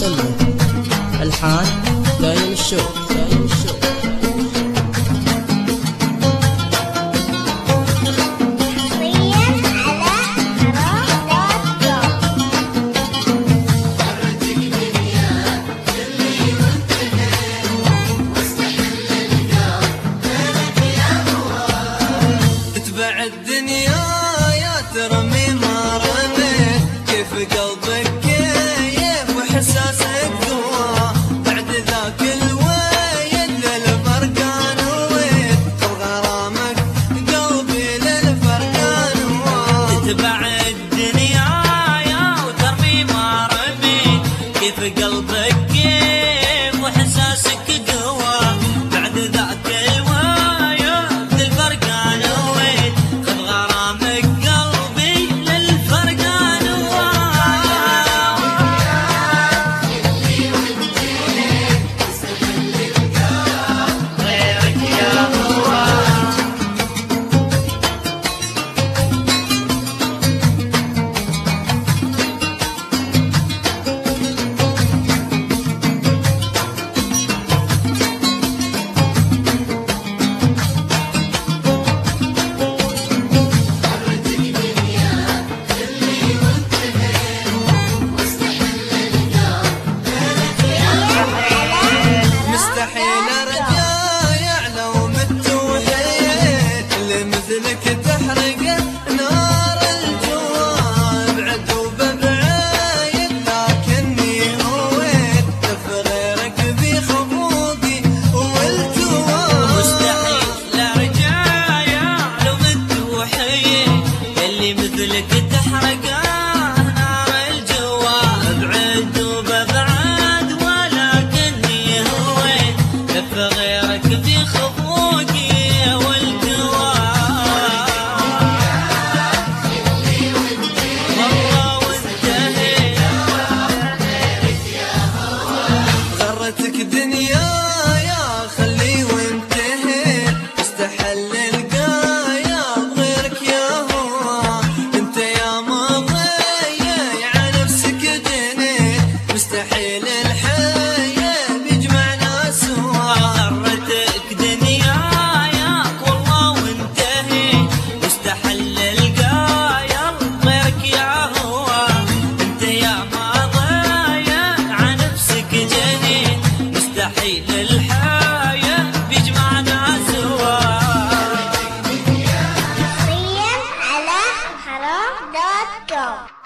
وسلم. الحان دايم الشوق. الدنيا يا ترمي ما رميت، كيف قلبك كيف وحساسك ذوى، بعد ذاك الويل للفرقان ويت، وغرامك قلبي للفرقان ويت. تتبع الدنيا يا وترمي ما رميت، كيف قلبك كيف وحساسك ذوى، بعد ذاك مثلك تحرق نار الجوا، ابعد وببعد ولكني هويت، لف غيرك في خفوقي والجوا. والله وانتهيت غرتك دنيا يا خلي وانتهيت، استحل مستحيل الحياة بيجمعنا سوا. غرتك دنيا ياك والله وانتهيت، مستحيل القايل غيرك يا هو، انت يا ما ضايع عن نفسك جنين، مستحيل الحياة بيجمعنا سوا. حصريا على حرام.com